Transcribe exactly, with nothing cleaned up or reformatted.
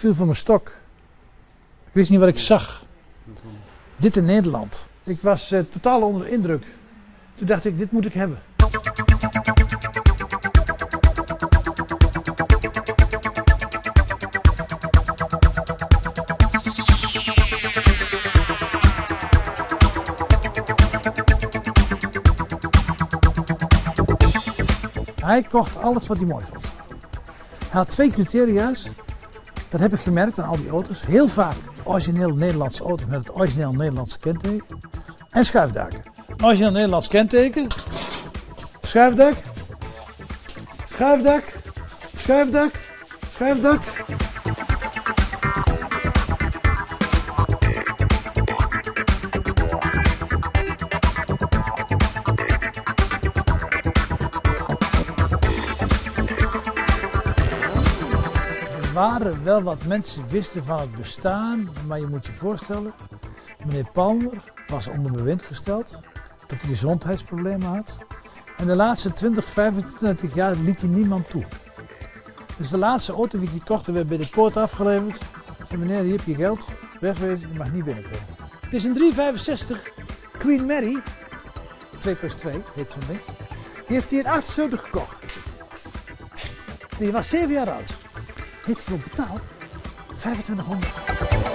viel van mijn stok. Ik wist niet wat ik zag. Dit in Nederland. Ik was uh, totaal onder de indruk. Toen dacht ik, dit moet ik hebben. Hij kocht alles wat hij mooi vond. Hij had twee criteria's. Dat heb ik gemerkt aan al die auto's. Heel vaak origineel Nederlandse auto's met het origineel Nederlandse kenteken. En schuifdaken. Origineel Nederlands kenteken. Schuifdak. Schuifdak. Schuifdak. Schuifdak. Er waren wel wat mensen wisten van het bestaan, maar je moet je voorstellen, meneer Palmer was onder bewind gesteld dat hij gezondheidsproblemen had. En de laatste twintig, vijfentwintig jaar liet hij niemand toe. Dus de laatste auto die hij kocht werd bij de poort afgeleverd. Ik zei, meneer, hier heb je geld, wegwezen, je mag niet binnenkomen. Het is een drie vijfenzestig Queen Mary, twee plus twee heet zo'n ding. Die heeft hij in achtenzeventig gekocht. Die was zeven jaar oud. Heeft hij voor betaald? vijfentwintighonderd.